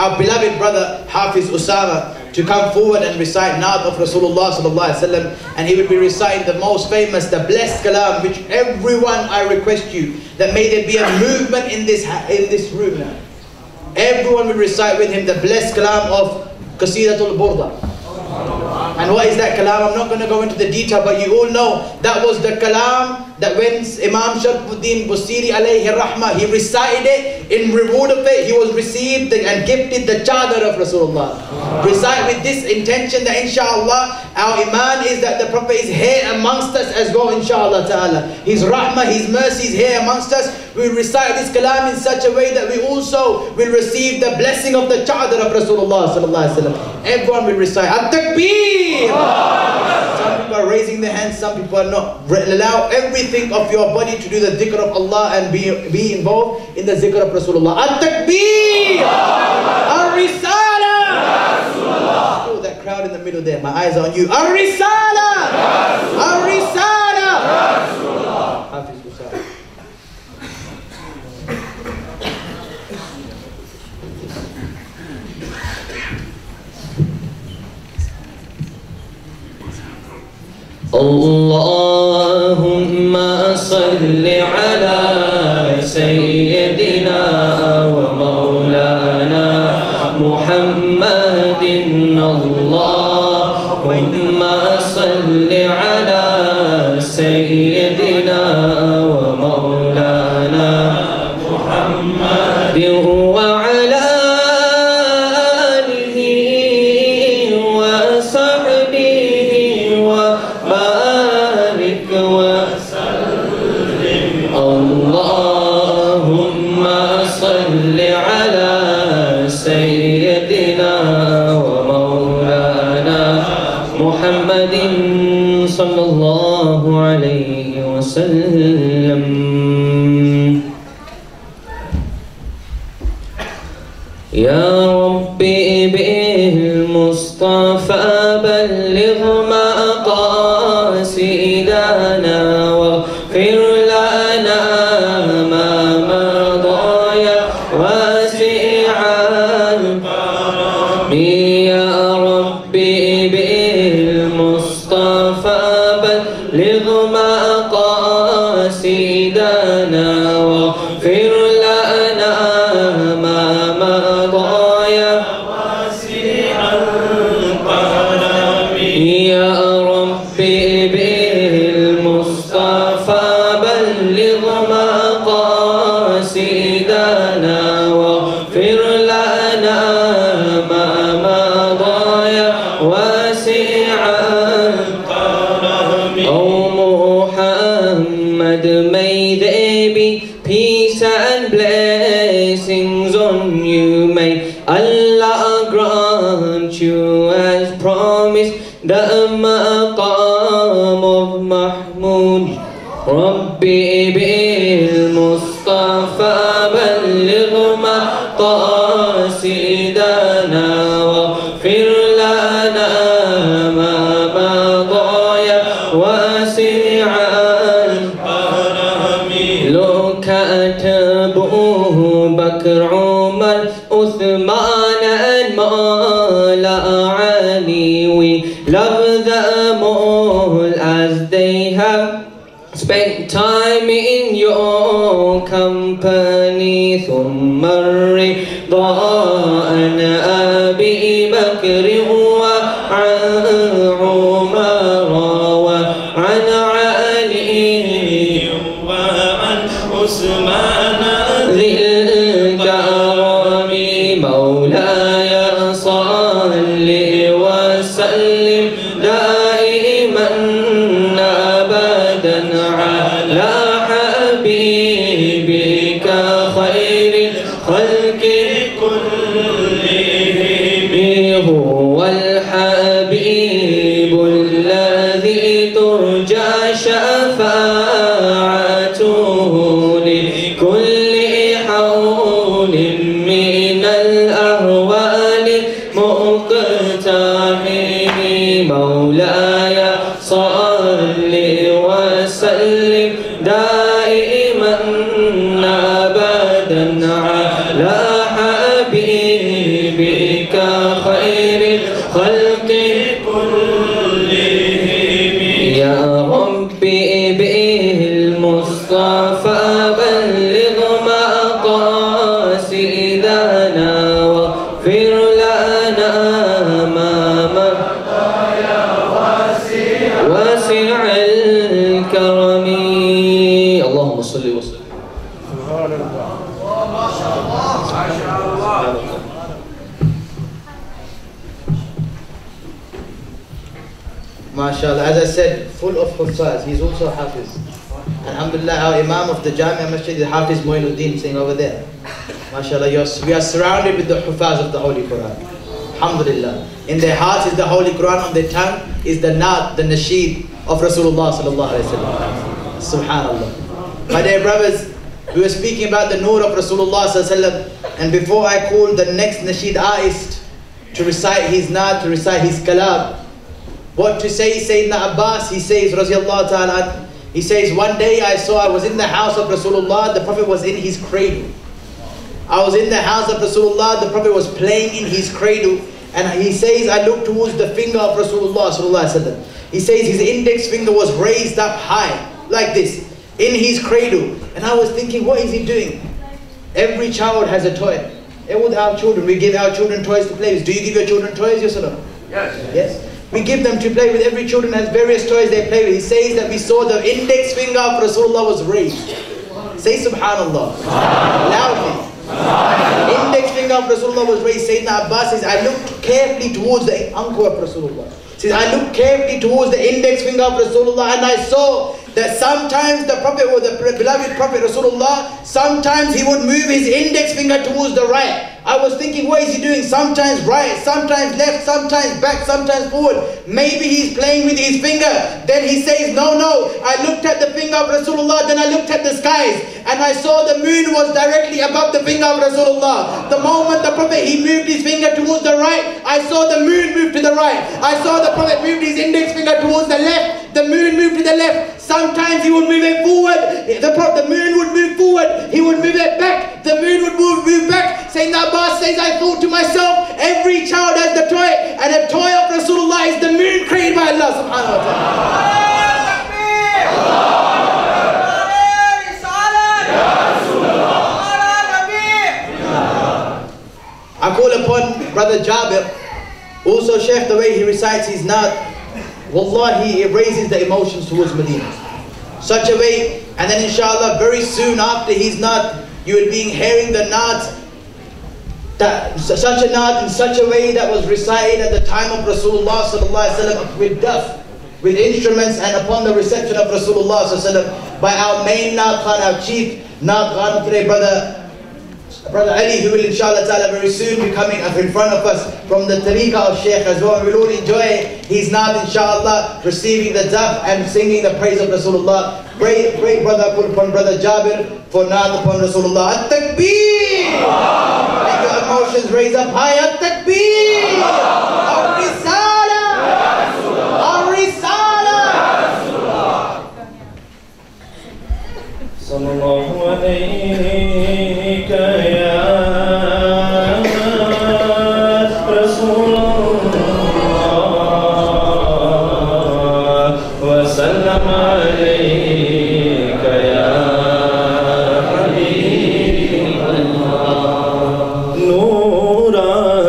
our beloved brother Hafiz Usama to come forward and recite Naat of Rasulullah sallallahu alaihi wasallam, and he would be reciting the most famous, the blessed kalam, which everyone, I request you that may there be a movement in this room now. Everyone will recite with him the blessed kalam of Qasidatul Burda. And what is that kalam? I'm not going to go into the detail, but you all know that was the kalam that when Imam Sharfuddin Busiri alayhi rahmah, he recited it, in reward of it, he was received and gifted the chadar of Rasulullah. Recite with this intention that inshallah, our iman is that the Prophet is here amongst us as well, inshallah ta'ala. His rahmah, his mercy is here amongst us. We recite this kalam in such a way that we also will receive the blessing of the chadar of Rasulullah sallallahu alaihi wasallam. Everyone will recite At-Takbir. Some people are raising their hands, some people are not. Allow everything of your body to do the dhikr of Allah and be involved in the dhikr of Rasulullah. At-Takbir! Ar-Risala! Oh, that crowd in the middle there, my eyes are on you. Ar-Risala! Ar-Risala! Hafiz Usama. Allahumma salli ala Sayyidina wa Maulana Muhammadin. Allahumma salli ala Sayyidina wa Maulana Muhammadin wa ala sallallahu alayhi wa sallam. Ya Rabbi bil Mustafa balligh maqasidana waghfir lana ma madaya wasi'al karami. Ya Rabbi bil Mustafa balligh maqasidana waghfir lana ma madaya wasi'al karami. Ya Rabbi bil Mustafa balligh maqasidana waghfir lana ma madaya wasi'al karami. Oh Muhammad, may there be peace and blessings on you. May Allah grant you as promised the maqam of Mahmud. Rabbi bil Mustafa balligh maqasidana waghfir lana ma madaya wasi'al karami. Look at Abu Bakr, Umar, Uthman and Mawla Ali. We love them all as they have spent time in your company. ثم الرضا عن أبي بكر وعن عمر وعن علي وعن عثمان ذي الكرم. مولاي صل وسلم دائما أبدا على حبيبك خير الخلق كلهم. هو الحبيب الذي ترجى شفاعته لكل حول من الأهوال مقتحم. مولاي صل وسلم دائما أبدا على حبيبك بك خير الخلق كلهم يا ربي به المصطفى بلغ مقاصدنا واغفر لنا ما مضى يا واسع الكرم اللهم صل وسلم. MashaAllah, as I said, full of Huffaz. He's also Hafiz. Alhamdulillah, our Imam of the Jamia Masjid is Hafiz Moinuddin, sitting over there. MashaAllah, we are surrounded with the Huffaz of the Holy Quran. Alhamdulillah. In their hearts is the Holy Quran, on their tongue is the Naat, the Nasheed of Rasulullah sallallahu alayhi wa sallam. Subhanallah. My dear brothers, we were speaking about the Noor of Rasulullah sallallahu alayhi wa sallam, and before I call the next Nasheed artist to recite his Naat, to recite his Kalam, what to say, Sayyidina Abbas, he says, Raziallahu ta'ala, he says, one day I was in the house of Rasulullah, the Prophet was in his cradle. I was in the house of Rasulullah, the Prophet was playing in his cradle, and he says, I looked towards the finger of Rasulullah sallallahu alaihi wasallam. He says his index finger was raised up high, like this, in his cradle. And I was thinking, what is he doing? Every child has a toy. And with our children, we give our children toys to play with. Do you give your children toys, yes or no? Yes. Yes. We give them to play with. Every children has various toys they play with. He says that we saw the index finger of Rasulullah was raised. Say Subhanallah. Loudly. Index finger of Rasulullah was raised. Sayyidina Abbas says, I looked carefully towards the uncle of Rasulullah. Says, I looked carefully towards the index finger of Rasulullah, and I saw that sometimes the Prophet, or the beloved Prophet Rasulullah, sometimes he would move his index finger towards the right. I was thinking, what is he doing? Sometimes right, sometimes left, sometimes back, sometimes forward. Maybe he's playing with his finger. Then he says, no. I looked at the finger of Rasulullah, then I looked at the skies, and I saw the moon was directly above the finger of Rasulullah. The moment the Prophet, he moved his finger towards the right, I saw the moon move to the right. I saw the Prophet moved his index finger towards the left, the moon moved to the left. Sometimes he would move it forward, the moon would move forward, he would move it back, the moon would move back. Sayyidina Abbas says, I thought to myself, every child has the toy, and a toy of Rasulullah is the moon created by Allah subhanahu wa ta'ala. I call upon Brother Jabir, also Sheikh, the way he recites his Naat, wallahi, it raises the emotions towards Medina. Such a way, and then inshallah very soon after his Naat, you will be hearing the Naat, such a Naat in such a way that was recited at the time of Rasulullah sallallahu alaihi wasallam with daf, with instruments, and upon the reception of Rasulullah sallallahu alaihi wasallam by our main Naat Khan, our chief Naat Khan today, Brother Ali, who will inshallah ta'ala very soon be coming up in front of us from the tariqah of Shaykh as well. We will all enjoy his Naat inshallah, receiving the daf and singing the praise of Rasulullah. Great brother put upon Brother Jabir for Naat upon Rasulullah. At-Takbir! Make your emotions raise up high. At-Takbir! Ar-Risala! Ar-Risala! Sallallahu alayhi ya Rasulullah wa sallam alayka ya Habib Allah. Nuran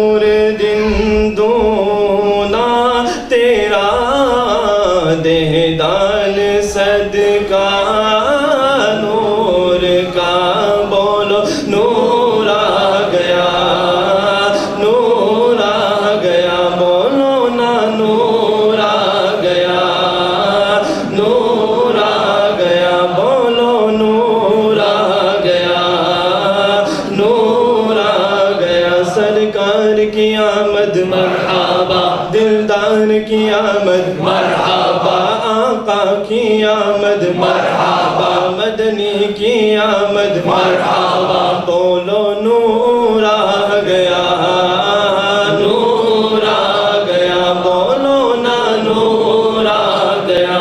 نور دن دونا تیرا دہدان صدقہ نور کا بولو نور آ گیا نور آ گیا بولو نا نور آ گیا نور آ گیا بولو نور آ گیا نور آ گیا سرکار کی آمد مرحبا دلدار کی آمد مرحبا آقا کی آمد مرحبا مدنی کی آمد مرحبا بولو نور آ گیا نور آ گیا بولو نا نور آ گیا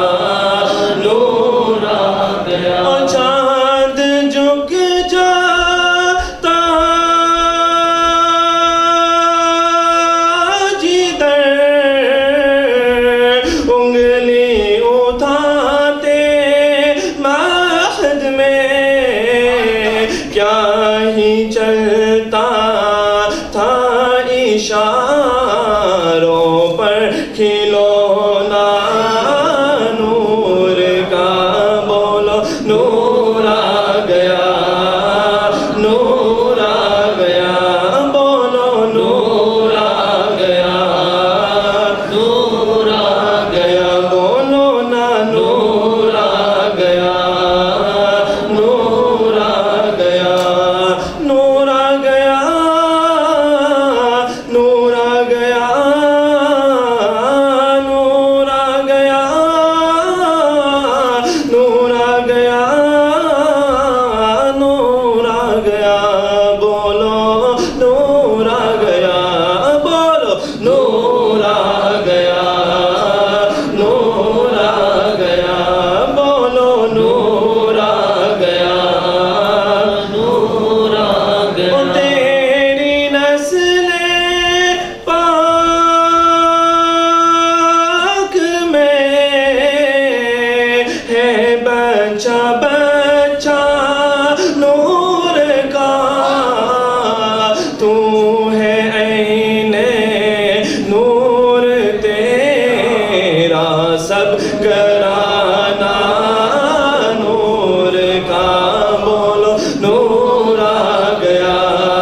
نور آ گیا چاند جھک جاتا جدھر انگلی اٹھاتے مہد میں کیا ہی چلتا تھا اشاروں پر کھلونا نور کا بولو نور آ گیا نور آ گیا بولو نور آ گیا نور آ گیا بولو نا نور آ گیا نور آ گیا نور آ گیا نور آ گیا نور آ گیا نور آ گیا نور آ گیا بولو نور آ گیا بولو نور آ گیا نور آ گیا بولو نور آ گیا نور آ گیا تیری نسل پاک میں ہے بچہ بچہ نور کا تو ہے عین نور تیرا سب گرانا نور کا بولو نور آ گیا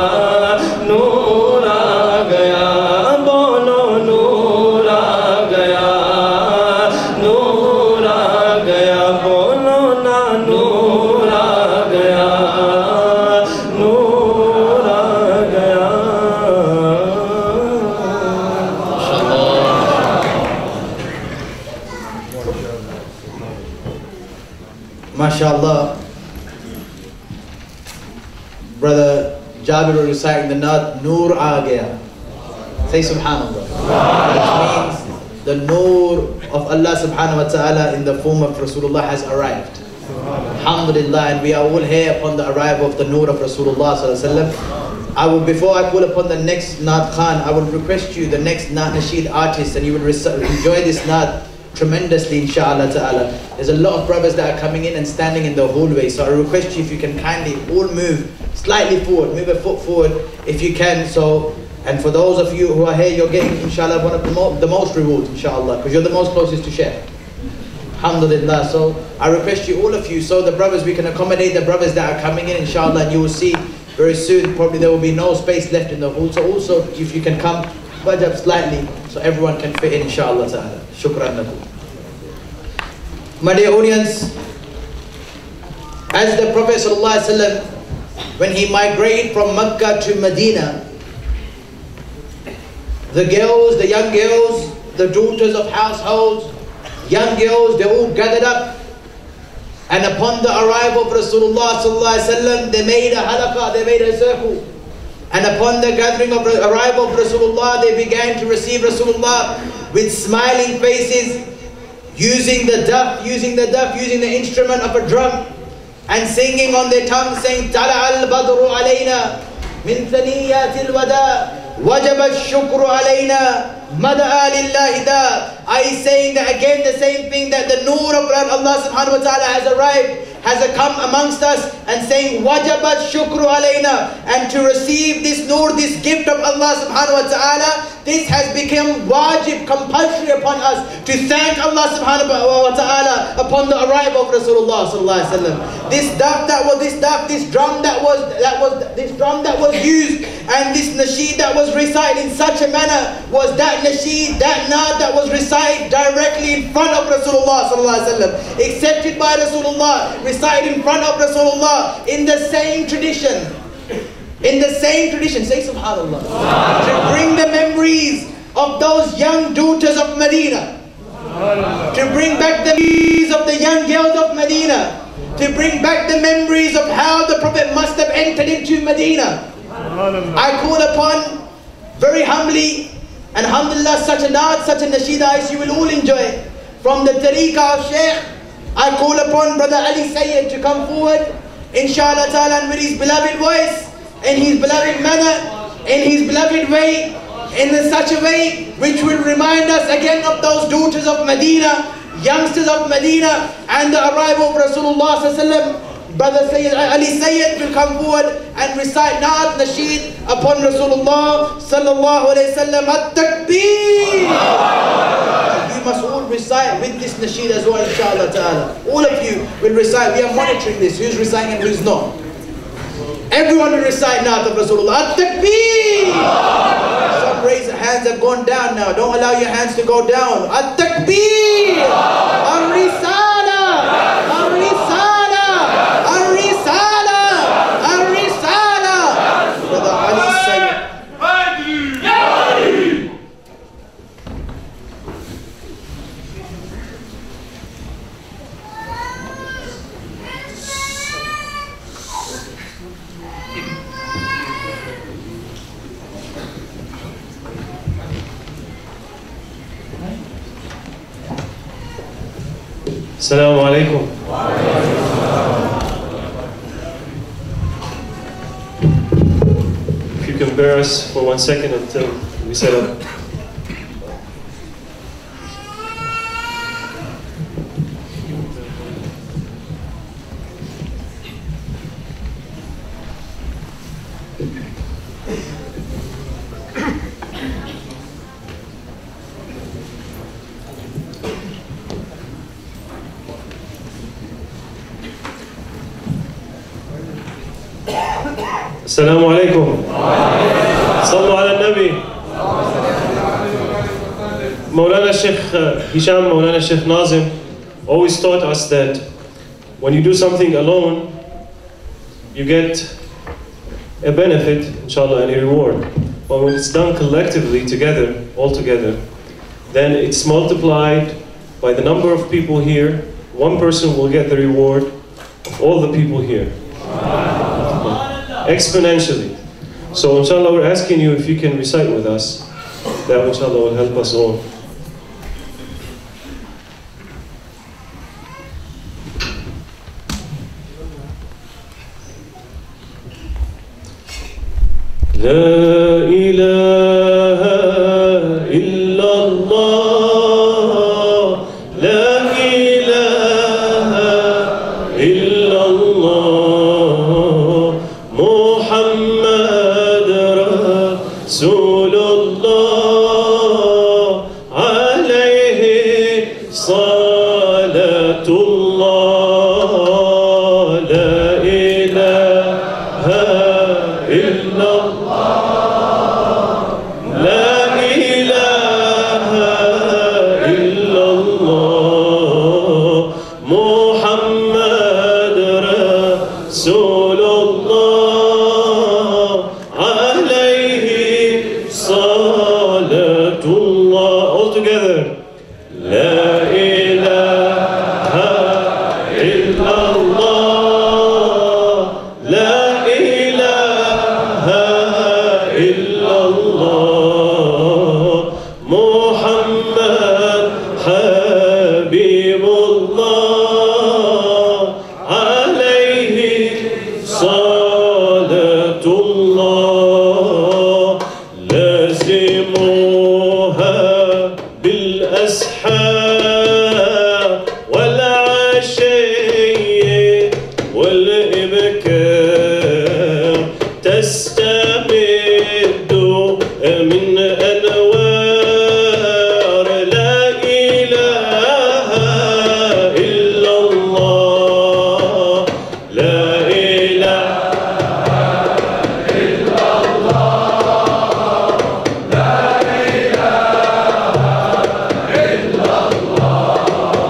نور آ گیا بولو نور آ گیا نور آ گیا بولو نا نور آ گیا نور آ گیا MashaAllah. Brother Jabir was reciting the Naat, Noor aa gaya. Say Subhanallah. Which means the Noor of Allah subhanahu wa ta'ala in the form of Rasulullah has arrived. Alhamdulillah, and we are all here upon the arrival of the Noor of Rasulullah sallallahu alaihi wasallam. Before I call upon the next Naat Khan, I will request you, the next Naat Nasheed artist, and you will enjoy this Naat tremendously, inshallah ta'ala. There's a lot of brothers that are coming in and standing in the hallway, so I request you if you can kindly all move slightly forward, move a foot forward if you can. So, and for those of you who are here, you're getting, inshallah, one of the most rewards, inshallah, because you're the most closest to Shaykh. Alhamdulillah. So I request you, all of you, so the brothers, we can accommodate the brothers that are coming in, inshallah, and you will see very soon, probably there will be no space left in the hall. So also, if you can come, budge up slightly, so everyone can fit in, inshallah ta'ala. Shukran lakum. My dear audience, as the Prophet sallallahu alaihi wasallam, when he migrated from Mecca to Medina, the girls, the young girls, the daughters of households, young girls, they all gathered up. And upon the arrival of Rasulullah sallallahu alaihi wasallam, they made a halaqah, they made a circle. And upon the gathering of the arrival of Rasulullah, they began to receive Rasulullah with smiling faces, using the instrument of a drum, and singing on their tongue, saying, Tala al-badru alayna, min thaniyatil wada, wajab al-shukru alayna, mada'a lillahi da. I saying that again, the same thing, that the Noor of Allah subhanahu wa ta'ala has arrived. has come amongst us and saying, Wajabat shukru alayna, and to receive this nur, this gift of Allah subhanahu wa ta'ala, this has become wajib, compulsory upon us to thank Allah subhanahu wa ta'ala upon the arrival of Rasulullah sallallahu alaihi wasallam. This drum that was used, and this nasheed that was recited in such a manner, was that nasheed, that naat that was recited directly in front of Rasulullah sallallahu alaihi wasallam, accepted by Rasulullah, recited in front of Rasulullah in the same tradition. In the same tradition, say subhanallah. To bring the memories of those young daughters of Medina. To bring back the memories of the young girls of Medina. To bring back the memories of how the Prophet must have entered into Medina. I call upon, very humbly, and alhamdulillah, such a naat, such a nasheed, you will all enjoy. From the tariqah of Shaykh, I call upon Brother Ali Sayyid to come forward, inshallah ta'ala, and with his beloved voice, in his beloved manner, in his beloved way, in such a way which will remind us again of those daughters of Medina, youngsters of Medina, and the arrival of Rasulullah sallallahu alaihi wasallam. Brother Sayyid Ali Sayyid will come forward and recite Naat Nasheed upon Rasulullah sallallahu alaihi wasallam. At-Takbir! You must all recite with this Nasheed as well, inshallah ta'ala. All of you will recite. We are monitoring this, who's reciting and who's not. Everyone will recite Naat of Rasulullah. At-Takbir! Some raised hands have gone down now. Don't allow your hands to go down. At-Takbir! Ar-Risala! Ar-Risala! Ar-Risala! Ar-Risala! Brother Ali Sayyid. Assalamu alaikum. If you can bear us for 1 second until we set up. Assalamu alaikum. Sallu ala Nabi. Maulana Sheikh Hisham, Maulana Sheikh Nazim always taught us that when you do something alone, you get a benefit, inshallah, and a reward. But when it's done collectively, together, all together, then it's multiplied by the number of people here. One person will get the reward of all the people here. Exponentially. So inshallah, we're asking you if you can recite with us. That inshallah will help us all. La ilaha illallah, la ilaha illallah, Muhammad Rasulullah, alayhi salatullah, la ilaha illallah. Rasulullah, alayhi salam. من أنوار لا إله إلا الله لا إله إلا الله لا إله إلا الله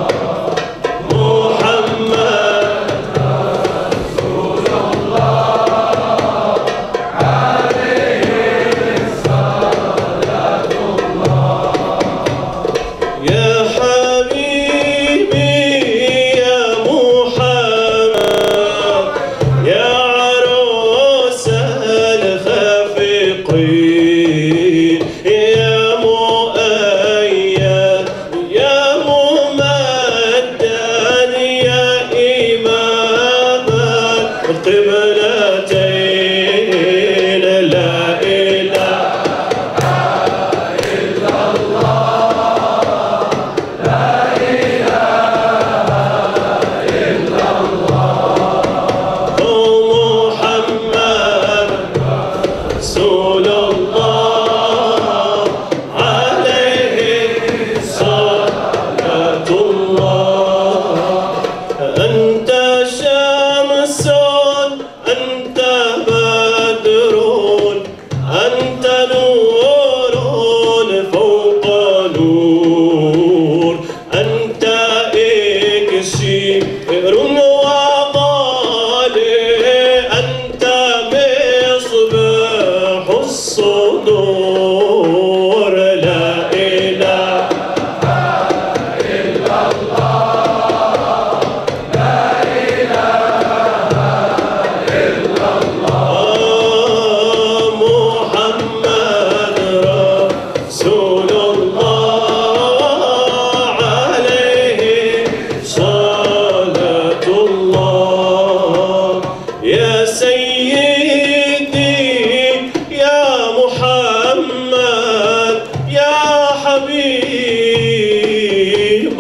محمد رسول الله عليه صلاة الله يا حبيبي يا محمد يا عروس الخافقين يا مؤيد يا ممدد يا إمام القبلتين لا إله إلا الله لا إله إلا الله محمد رسول الله عليه صلاة الله أنت شمس أنت بدر أنت نور فوق نور أنت إكسير وغالي أنت مصباح الصدور لا إله إلا الله لا إله إلا الله محمد رسول الله عليه صلاة الله يا سيدي يا محمد يا حبيب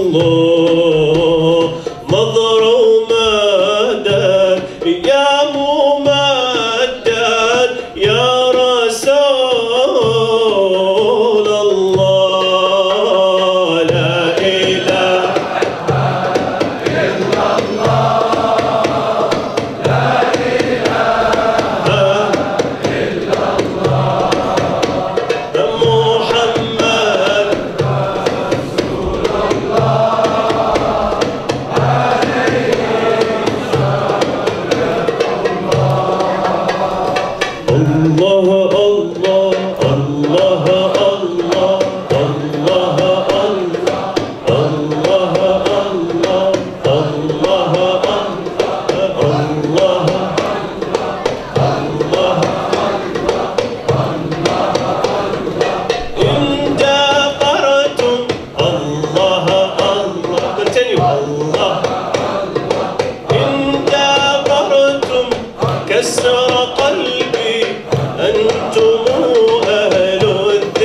الله مضروم مدد يا ممدد يا رسول الله لا إله إلا الله لا إله إلا الله محمد رسول الله عليه الله الله الله الله الله الله الله الله إن جبرتم الله الله continue الله إن جبرتم كسر قلبي أنتم أهل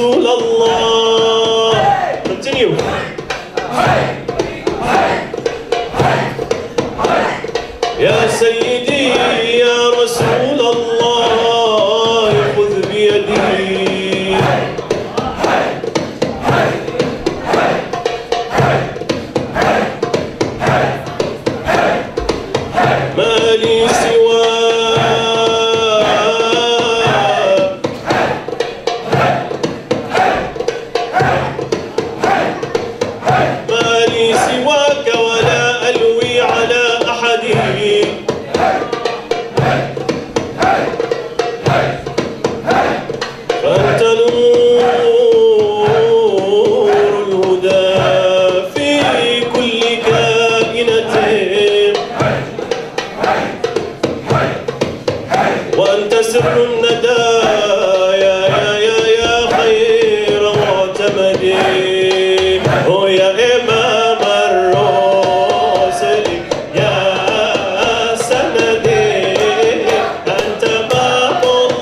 رسول الله. Continue. يا سيدي يا رسول الله خذ بيدي. ما لي سواك، ما لي سواك ولا ألوي على أحد. فأنت نور الهدى في كل كائنة، وأنت سر الندى يا خير معتمد. يا إمام الرسل يا سندي، أنت باب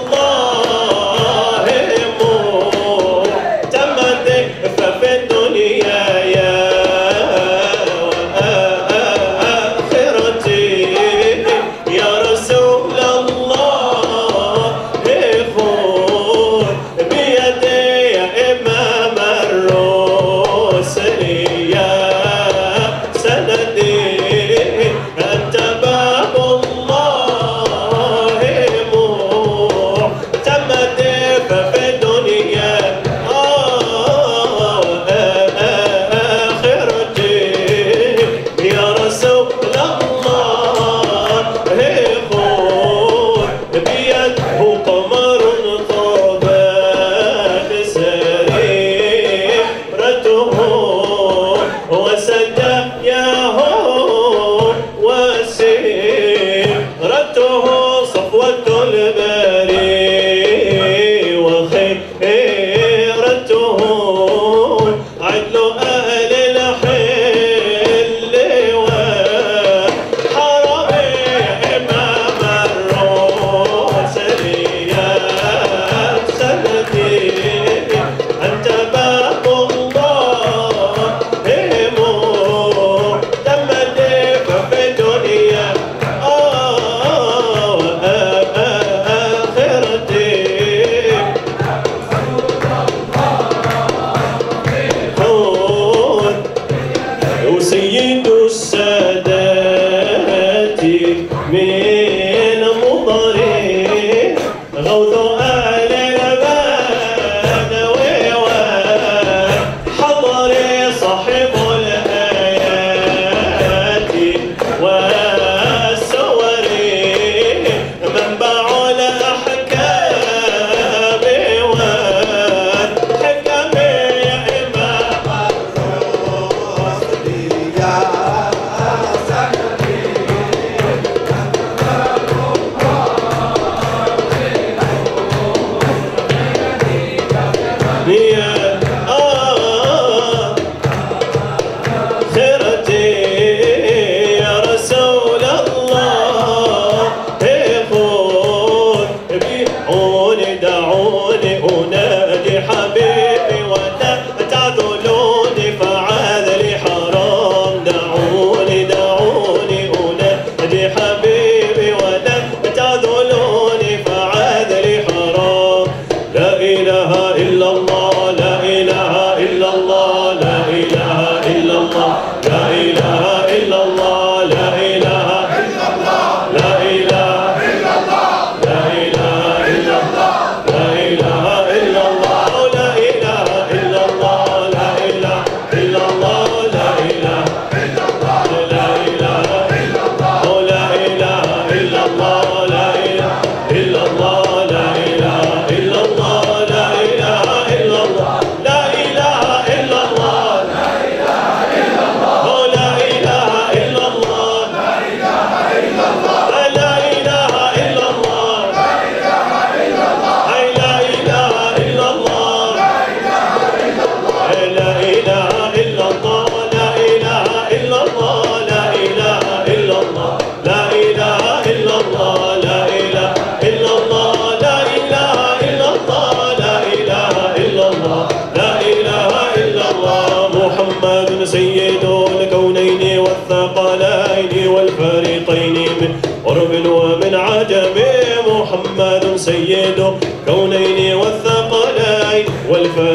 الله معتمد. ففي الدنيا يا وآخرتي يا رسول الله خذ بيدي. يا إمام الرسل يا سندي، أنت باب الله معتمد. ففي الدنيا آخرتي يا رسول الله خذ بيده. قمر طابت سريرته وسجاياه وسيرته صفوة البري وخيرته عدل أهل الحل والحرم. يا إمام الرسل يا سندي، أنت باب الله معتمد. ففي الدنيا وآخرتي سيد السادات من مضر غوث أهل البدوي وحضر صاحب الآيات والسور منبع الأحكام والحكم. يا إمام الرسل يا خيرتي يا رسول الله خذ بيعوني. دعوني أنادي حبيبي ولا تعذلوني فعاذلي حرام. دعوني أنادي حبيبي ولا تعذلوني فعاذلي حرام. لا إله إلا الله.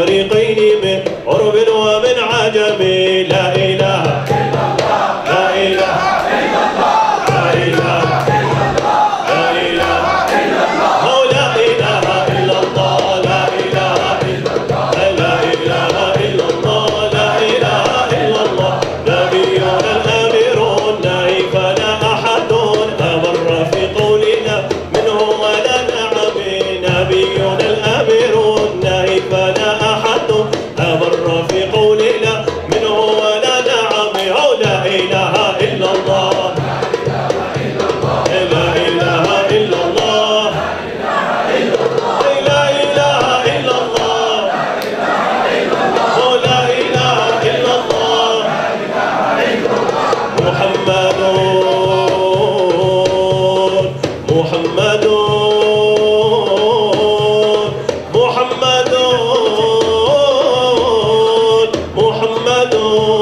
والفريقين من عرب ومن عجم. لا إله إلا الله لا إله إلا الله لا إله إلا الله لا إله إلا الله لا إله إلا الله لا إله إلا الله لا إله إلا الله لا إله إلا الله. نبينا الأمير النهي فلا أحد أبر في قولنا منه ولا نعم. نبينا الأمير النهي فلا أحد أبر في قولنا منه ولا نعم. لا إله إلا الله لا إله إلا الله لا إله إلا الله لا إله إلا الله محمد محمد محمد محمد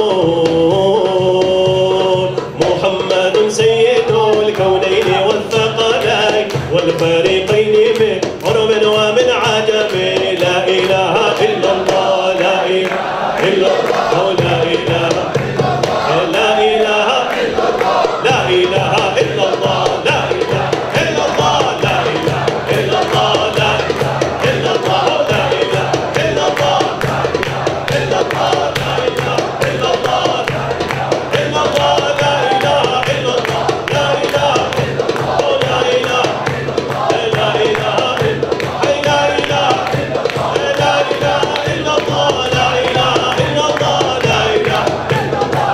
محمد سيد الكونين والثقلين والفريقين من عرب ومن عجم. لا إله إلا الله لا إله إلا الله لا إله لا إله لا إله إلا الله لا إله إلا الله لا إله إلا الله لا إله إلا الله لا إله إلا الله لا إله إلا الله لا إله إلا الله لا إله إلا الله لا إله إلا الله لا إله إلا الله لا إله لا إله إلا الله لا إله إلا الله لا إله إلا الله لا إله إلا الله لا إله إلا الله.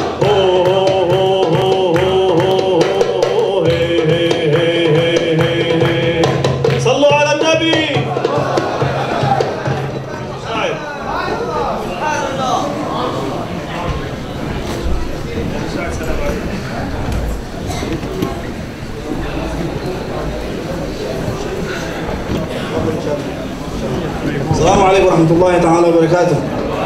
صلوا على النبي. السلام عليكم ورحمة الله تعالى وبركاته.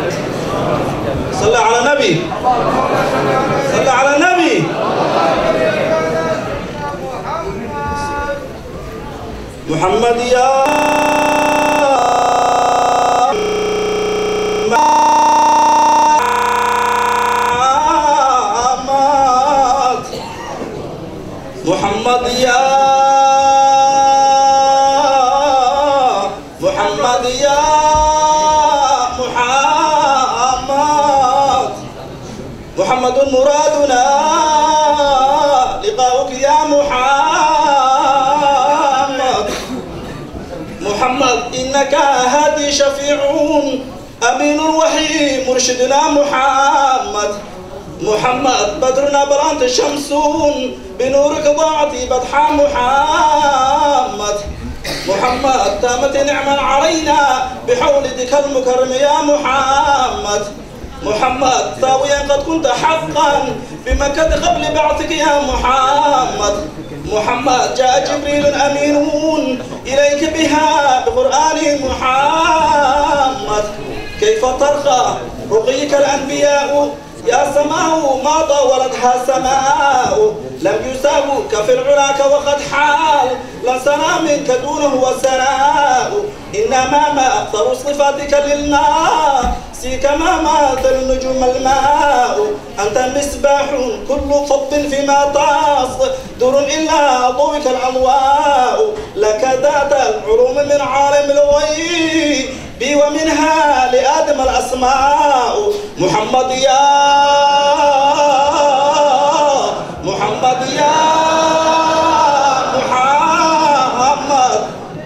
صلى على النبي صلى على النبي. محمد يا محمد يا محمد يا محمد محمد مرادنا لقاؤك يا محمد. محمد إنك هادي شفيع أمين وحي مرشدنا محمد. محمد بدرنا برانت شمسون بنورك ضاعت بدحا محمد. محمد تامت نعما علينا بحولك المكرم يا محمد. محمد ثاويا قد كنت حقا بمكة قبل بعثك يا محمد. محمد جاء جبريل أمين إليك بها بقرآن محمد. كيف ترقى رقيك الأنبياء يا سماء ما طولتها سماء لم يساوك في العلاك وقد حال لا سنا منك دونه وسناء. إنما ما أكثر صفاتك للناس كما مثل النجوم الماء. أنت المصباح كل قط فيما تصدر إلا ضوئك الأضواء. لك ذات العلوم من عالم الغيب ومنها لآدم الأسماء. محمد يا محمد يا محمد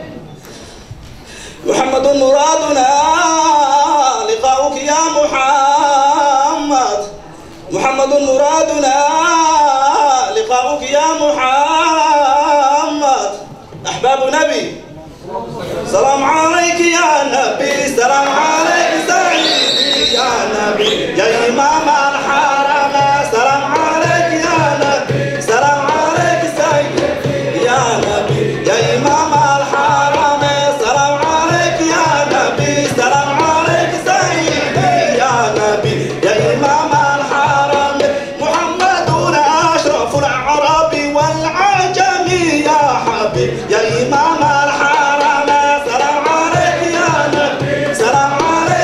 محمد مرادنا لقاؤك يا محمد. محمد مرادنا لقاؤك يا محمد. أحباب نبي سلام عليك يا نبي سلام عليك سيدي يا نبي يا إمام الحرم. سلام عليك يا نبي سلام عليك سيدي يا نبي يا إمام الحرم. سلام عليك يا نبي سلام عليك سيدي يا نبي يا إمام الحرم. محمدنا أشرف الأعراب والعجم يا حبيب يا إمام الحرم. سلام عليك يا نبي سلام عليك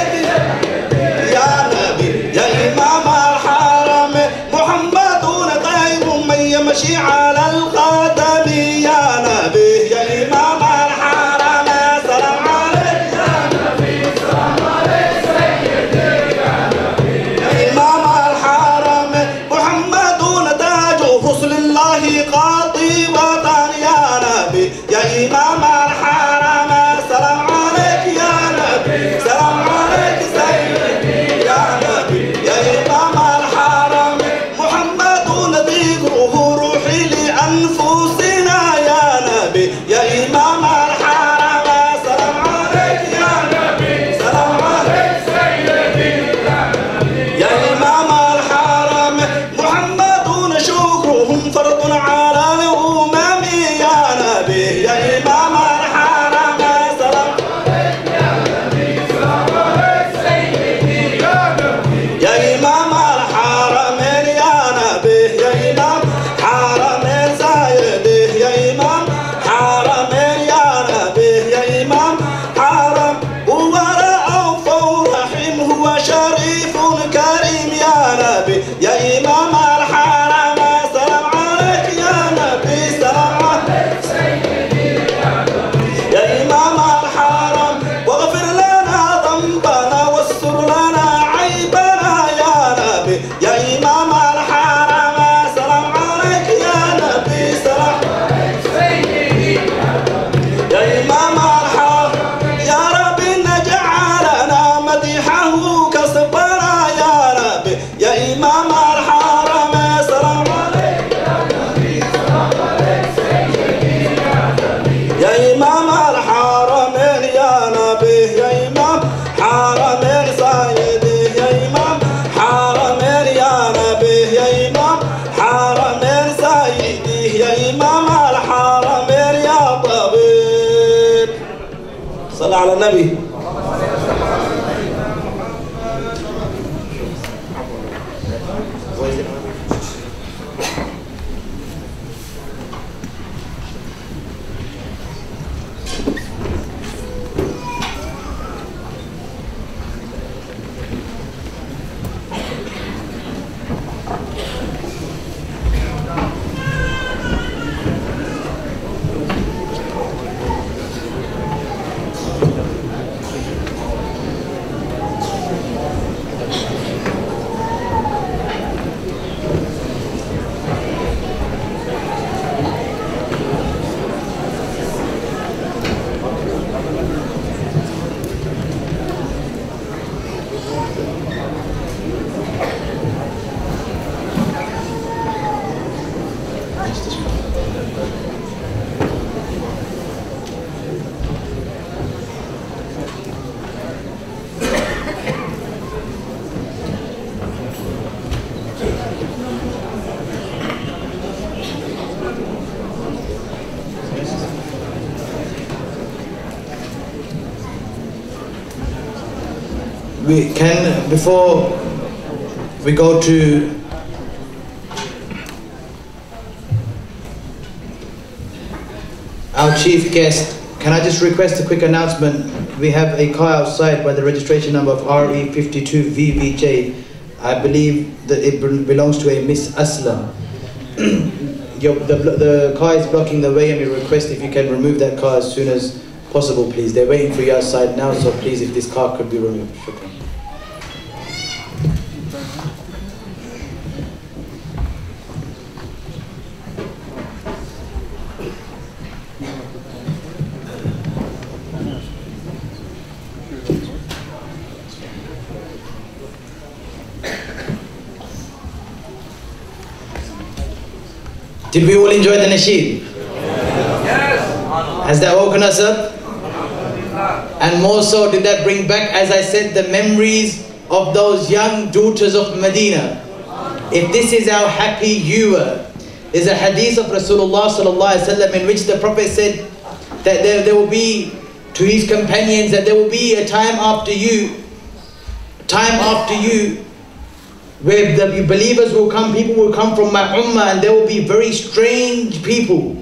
We can, before we go to our chief guest, can I just request a quick announcement? We have a car outside by the registration number of RE52VVJ. I believe that it belongs to a Miss Aslam. The car is blocking the way, and we request if you can remove that car as soon as possible, please. They're waiting for you outside now, so please, if this car could be removed. Shukran. Did we all enjoy the nasheed? Yes. Has that woken us up? And more so, did that bring back, as I said, the memories of those young daughters of Medina? If this is how happy you were, there's a hadith of Rasulullah sallallahu alaihi wasallam in which the Prophet said that there will be, to his companions, that there will be a time after you, where the believers will come, people will come from my ummah, and there will be very strange people.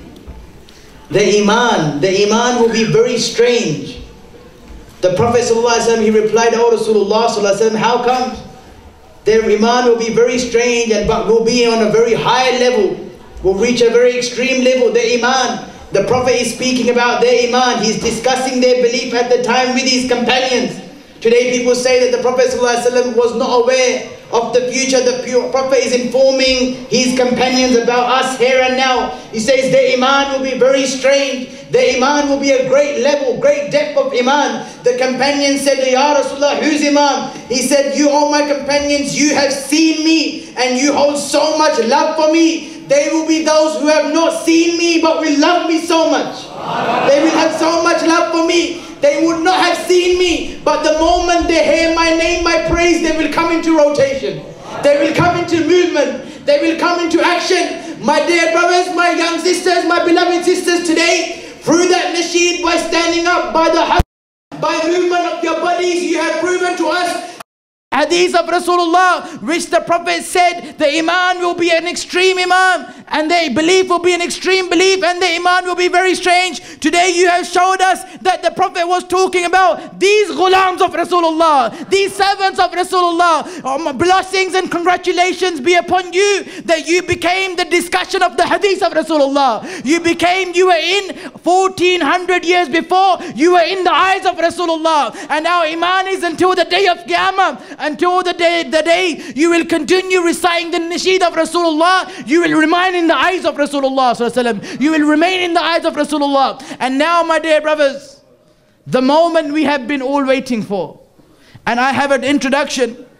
The iman will be very strange. The Prophet ﷺ, he replied, "Oh Rasulullah ﷺ, how come? Their iman will be very strange, but will be on a very high level, will reach a very extreme level." The iman, the Prophet is speaking about their iman. He's discussing their belief at the time with his companions. Today people say that the Prophet ﷺ was not aware of the future. The Prophet is informing his companions about us here and now. He says their iman will be very strange. Their iman will be a great level, great depth of iman. The companions said, "Ya Rasulullah, whose iman?" He said, "You, O my companions, you have seen me and you hold so much love for me. They will be those who have not seen me but will love me so much. They will have so much love for me. They would not have seen me, but the moment they hear my name, my praise, they will come into rotation. They will come into movement. They will come into action." My dear brothers, my young sisters, my beloved sisters, today, through that nasheed, by standing up, by movement of your bodies, you have proven to us hadith of Rasulullah, which the Prophet said the iman will be an extreme iman, and the belief will be an extreme belief, and the iman will be very strange. Today you have showed us that the Prophet was talking about these ghulams of Rasulullah, these servants of Rasulullah. Blessings and congratulations be upon you that you became the discussion of the hadith of Rasulullah. You were in 1400 years before, you were in the eyes of Rasulullah, and our iman is until the day of Qiyamah. Until the day you will continue reciting the nasheed of Rasulullah, you will remain in the eyes of Rasulullah sallallahu alaihi wasallam. You will remain in the eyes of Rasulullah. And now, my dear brothers, the moment we have been all waiting for, and I have an introduction